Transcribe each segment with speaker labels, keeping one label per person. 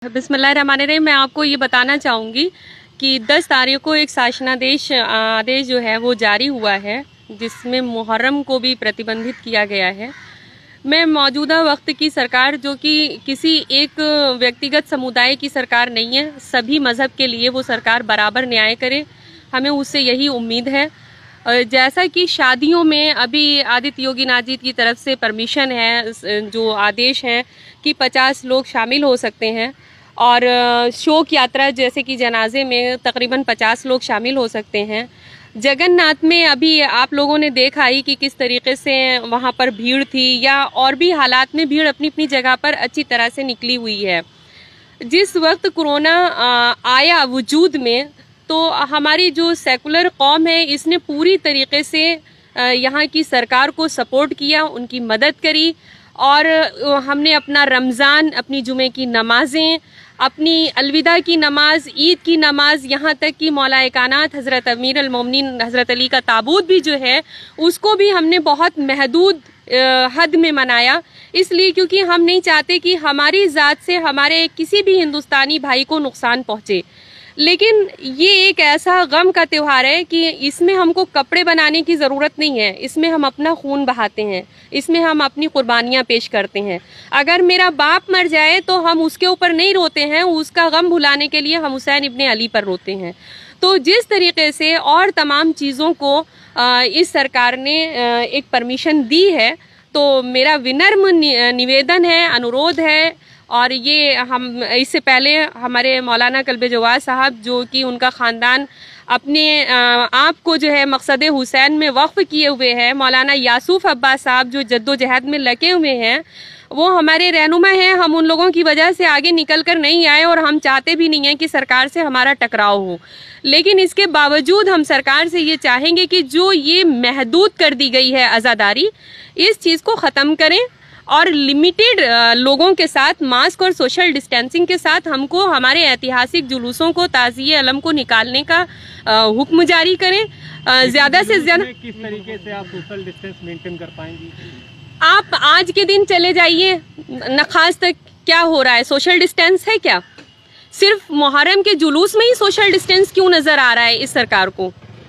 Speaker 1: बिस्मिल्लाहिर्रहमानिर्रहीम। मैं आपको ये बताना चाहूँगी कि 10 तारीख को एक शासनादेश आदेश जो है वो जारी हुआ है, जिसमें मुहर्रम को भी प्रतिबंधित किया गया है। मैं मौजूदा वक्त की सरकार, जो कि किसी एक व्यक्तिगत समुदाय की सरकार नहीं है, सभी मजहब के लिए वो सरकार बराबर न्याय करे, हमें उससे यही उम्मीद है। जैसा कि शादियों में अभी आदित्य योगीनाथ जी की तरफ से परमिशन है, जो आदेश है कि 50 लोग शामिल हो सकते हैं, और शोक यात्रा जैसे कि जनाजे में तकरीबन 50 लोग शामिल हो सकते हैं। जगन्नाथ में अभी आप लोगों ने देखा ही कि किस तरीके से वहाँ पर भीड़ थी, या और भी हालात में भीड़ अपनी अपनी जगह पर अच्छी तरह से निकली हुई है। जिस वक्त कोरोना आया वजूद में, तो हमारी जो सेकुलर कौम है इसने पूरी तरीके से यहाँ की सरकार को सपोर्ट किया, उनकी मदद करी, और हमने अपना रमज़ान, अपनी जुमे की नमाजें, अपनी अलविदा की नमाज, ईद की नमाज, यहाँ तक कि मौलाए कायनात हज़रत अमीर अल मोमिनीन हज़रत अली का ताबूत भी जो है उसको भी हमने बहुत महदूद हद में मनाया, इसलिए क्योंकि हम नहीं चाहते कि हमारी ज़ात से हमारे किसी भी हिंदुस्तानी भाई को नुकसान पहुँचे। लेकिन ये एक ऐसा गम का त्योहार है कि इसमें हमको कपड़े बनाने की ज़रूरत नहीं है, इसमें हम अपना खून बहाते हैं, इसमें हम अपनी कुर्बानियाँ पेश करते हैं। अगर मेरा बाप मर जाए तो हम उसके ऊपर नहीं रोते हैं, उसका गम भुलाने के लिए हम हुसैन इब्ने अली पर रोते हैं। तो जिस तरीके से और तमाम चीज़ों को इस सरकार ने एक परमिशन दी है, तो मेरा विनम्र निवेदन है, अनुरोध है, और ये हम इससे पहले हमारे मौलाना कल्बे जवाद साहब, जो कि उनका ख़ानदान अपने आप को जो है मकसद हुसैन में वक्फ किए हुए हैं, मौलाना यासूफ अब्बास साहब जो जद्दोजहद में लगे हुए हैं, वो हमारे रहनुमा हैं। हम उन लोगों की वजह से आगे निकल कर नहीं आए, और हम चाहते भी नहीं हैं कि सरकार से हमारा टकराव हो। लेकिन इसके बावजूद हम सरकार से ये चाहेंगे कि जो ये महदूद कर दी गई है आज़ादारी, इस चीज़ को ख़त्म करें, और लिमिटेड लोगों के साथ मास्क और सोशल डिस्टेंसिंग के साथ हमको हमारे ऐतिहासिक जुलूसों को, ताज़िए अलम को निकालने का हुक्म जारी करें। ज़्यादा से ज़्यादा
Speaker 2: किस तरीके से आप सोशल डिस्टेंस मेंटेन कर पाएंगी?
Speaker 1: आप आज के दिन चले जाइए नखास तक, क्या हो रहा है? सोशल डिस्टेंस है क्या? सिर्फ मुहर्रम के जुलूस में ही सोशल डिस्टेंस क्यों नज़र आ रहा है इस सरकार को?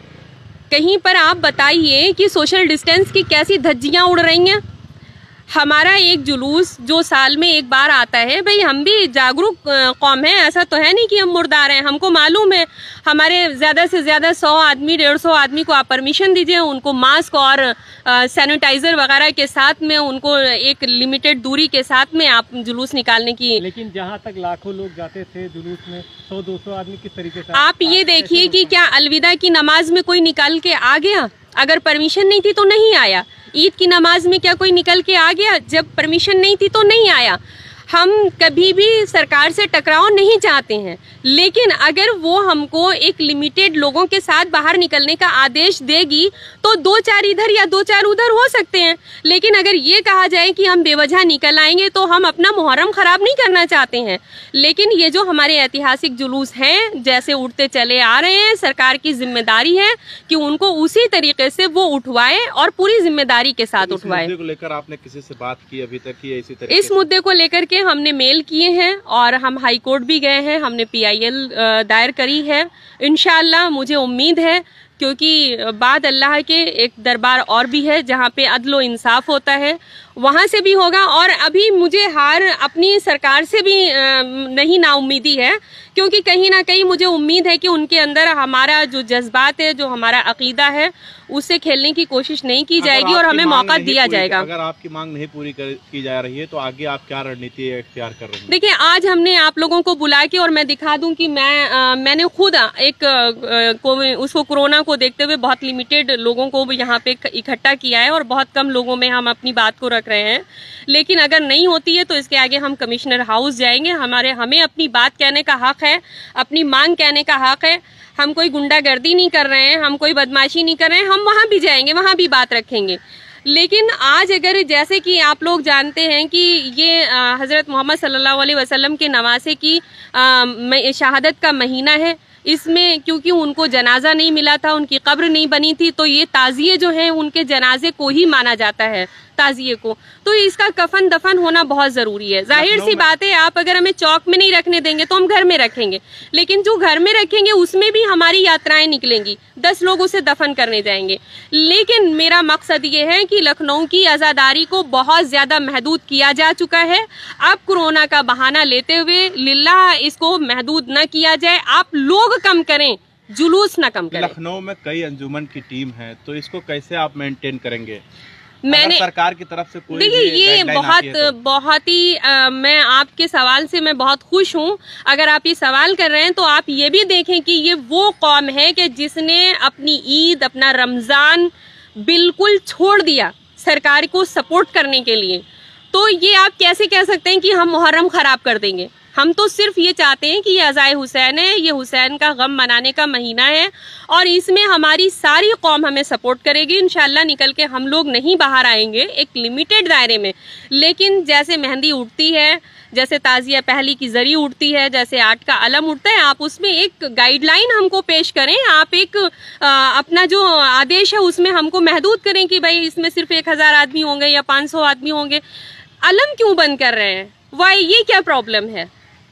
Speaker 1: कहीं पर आप बताइए कि सोशल डिस्टेंस की कैसी धज्जियाँ उड़ रही हैं। हमारा एक जुलूस जो साल में एक बार आता है, भाई हम भी जागरूक कौम है, ऐसा तो है नहीं कि हम मुर्दार हैं। हमको मालूम है हमारे ज़्यादा से ज़्यादा 100 आदमी 150 आदमी को आप परमिशन दीजिए, उनको मास्क और सैनिटाइज़र वगैरह के साथ में, उनको एक लिमिटेड दूरी के साथ में आप जुलूस निकालने की।
Speaker 2: लेकिन जहाँ तक लाखों लोग जाते थे जुलूस में, 100-200 आदमी किस तरीके से?
Speaker 1: आप ये देखिए कि क्या अलविदा की नमाज में कोई निकल के आ गया? अगर परमिशन नहीं थी तो नहीं आया। ईद की नमाज में क्या कोई निकल के आ गया? जब परमिशन नहीं थी तो नहीं आया। हम कभी भी सरकार से टकराव नहीं चाहते हैं, लेकिन अगर वो हमको एक लिमिटेड लोगों के साथ बाहर निकलने का आदेश देगी तो 2-4 इधर या 2-4 उधर हो सकते हैं। लेकिन अगर ये कहा जाए कि हम बेवजह निकल आएंगे, तो हम अपना मुहर्रम खराब नहीं करना चाहते हैं। लेकिन ये जो हमारे ऐतिहासिक जुलूस हैं, जैसे उठते चले आ रहे हैं, सरकार की जिम्मेदारी है कि उनको उसी तरीके से वो उठवाए, और पूरी जिम्मेदारी के साथ उठवाए।
Speaker 3: इस मुद्दे को लेकर आपने किसी से बात की अभी तक, की इसी तरीके?
Speaker 1: इस मुद्दे को लेकर के हमने मेल किए हैं, और हम हाई कोर्ट भी गए हैं, हमने PIL दायर करी है। इंशाअल्लाह मुझे उम्मीद है, क्योंकि बाद अल्लाह के एक दरबार और भी है जहाँ पे अदल व इंसाफ होता है, वहाँ से भी होगा। और अभी मुझे हार अपनी सरकार से भी नहीं नाउम्मीदी है, क्योंकि कहीं ना कहीं मुझे उम्मीद है कि उनके अंदर हमारा जो जज्बात है, जो हमारा अकीदा है, उससे खेलने की कोशिश नहीं की जाएगी, और हमें मौका दिया जाएगा।
Speaker 3: अगर आपकी मांग नहीं पूरी की जा रही है तो आगे आप क्या रणनीति इख्तियार कर रहे हैं?
Speaker 1: देखिए, आज हमने आप लोगों को बुला के, और मैं दिखा दूं कि मैंने खुद उसको कोरोना को देखते हुए बहुत लिमिटेड लोगों को यहाँ पे इकट्ठा किया है, और बहुत कम लोगों में हम अपनी बात को रख रहे हैं। लेकिन अगर नहीं होती है तो इसके आगे हम कमिश्नर हाउस जाएंगे। हमें अपनी बात कहने का हक है, अपनी मांग कहने का हक है। हम कोई गुंडागर्दी नहीं कर रहे हैं, हम कोई बदमाशी नहीं कर रहे हैं, हम वहाँ भी जाएंगे, वहाँ भी बात रखेंगे। लेकिन आज अगर, जैसे कि आप लोग जानते हैं कि ये हज़रत मोहम्मद सल्लल्लाहु अलैहि वसल्लम के नवासे की शहादत का महीना है, इसमें क्योंकि उनको जनाजा नहीं मिला था, उनकी कब्र नहीं बनी थी, तो ये ताज़िए जो हैं उनके जनाजे को ही माना जाता है। ताजिए को, तो इसका कफन दफन होना बहुत जरूरी है। जाहिर सी बात है, आप अगर हमें चौक में नहीं रखने देंगे तो हम घर में रखेंगे, लेकिन जो घर में रखेंगे उसमें भी हमारी यात्राएं निकलेंगी, 10 लोग उसे दफन करने जाएंगे। लेकिन मेरा मकसद ये है कि लखनऊ की आजादारी को बहुत ज्यादा महदूद किया जा चुका है। अब कोरोना का बहाना लेते हुए लिल्लाह इसको महदूद न किया जाए, आप लोग कम करें, जुलूस न कम करें।
Speaker 3: लखनऊ में कई अंजुमन की टीम है, तो इसको कैसे आप मेंटेन करेंगे?
Speaker 1: मैंने
Speaker 3: सरकार की तरफ से कोई
Speaker 1: देखिए ये बहुत ही मैं आपके सवाल से मैं बहुत खुश हूँ। अगर आप ये सवाल कर रहे हैं तो आप ये भी देखें कि ये वो कौम है कि जिसने अपनी ईद, अपना रमजान बिल्कुल छोड़ दिया सरकार को सपोर्ट करने के लिए। तो ये आप कैसे कह सकते हैं कि हम मुहर्रम खराब कर देंगे? हम तो सिर्फ ये चाहते हैं कि ये अज़ाए हुसैन है, ये हुसैन का गम मनाने का महीना है और इसमें हमारी सारी कौम हमें सपोर्ट करेगी। इंशाल्लाह निकल के हम लोग नहीं बाहर आएंगे, एक लिमिटेड दायरे में, लेकिन जैसे मेहंदी उठती है, जैसे ताजिया पहली की जरी उठती है, जैसे 8 का अलम उठता है, आप उसमें एक गाइडलाइन हमको पेश करें, आप एक अपना जो आदेश है उसमें हमको महदूद करें कि भाई इसमें सिर्फ 1000 आदमी होंगे या 500 आदमी होंगे। अलम क्यों बंद कर रहे हैं? वाई, ये क्या प्रॉब्लम है?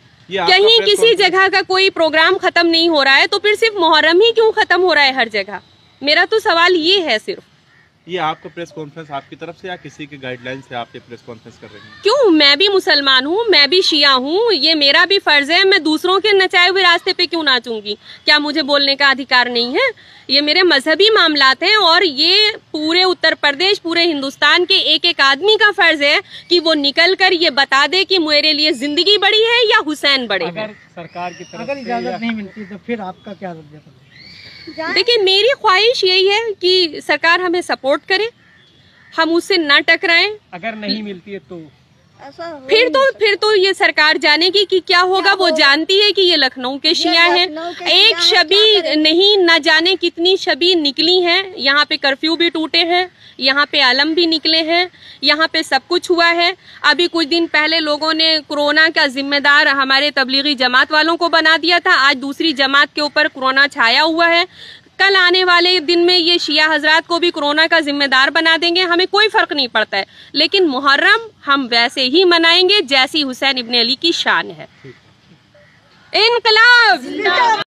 Speaker 1: कहीं किसी जगह का कोई प्रोग्राम खत्म नहीं हो रहा है तो फिर सिर्फ मुहर्रम ही क्यों खत्म हो रहा है हर जगह? मेरा तो सवाल ये है सिर्फ।
Speaker 3: ये आपका प्रेस कॉन्फ्रेंस आपकी तरफ से या किसी के गाइडलाइन से आप ये प्रेस कॉन्फ्रेंस कर रहे हैं?
Speaker 1: क्यों, मैं भी मुसलमान हूँ, मैं भी शिया हूँ, ये मेरा भी फर्ज है। मैं दूसरों के नचाए हुए रास्ते पे क्यों नाचूंगी? क्या मुझे बोलने का अधिकार नहीं है? ये मेरे मजहबी मामलात हैं और ये पूरे उत्तर प्रदेश, पूरे हिंदुस्तान के एक एक आदमी का फर्ज है कि वो निकल कर ये बता दे कि मेरे लिए जिंदगी बड़ी है या हुसैन बड़े हैं।
Speaker 2: अगर सरकार की तरफ
Speaker 4: अगर इजाजत नहीं मिलती तो फिर आपका क्या रद्द?
Speaker 1: देखिए मेरी ख्वाहिश यही है कि सरकार हमें सपोर्ट करे, हम उससे ना टकराएं।
Speaker 2: अगर नहीं मिलती है तो
Speaker 1: फिर तो ये सरकार जानेगी कि क्या होगा। वो जानती है कि ये लखनऊ के शिया हैं। एक शबी नहीं, न जाने कितनी शबी निकली हैं। यहाँ पे कर्फ्यू भी टूटे हैं, यहाँ पे आलम भी निकले हैं, यहाँ पे सब कुछ हुआ है। अभी कुछ दिन पहले लोगों ने कोरोना का जिम्मेदार हमारे तबलीगी जमात वालों को बना दिया था। आज दूसरी जमात के ऊपर कोरोना छाया हुआ है। कल आने वाले दिन में ये शिया हजरात को भी कोरोना का जिम्मेदार बना देंगे, हमें कोई फर्क नहीं पड़ता है। लेकिन मुहर्रम हम वैसे ही मनाएंगे जैसी हुसैन इब्ने अली की शान है। इनकलाब।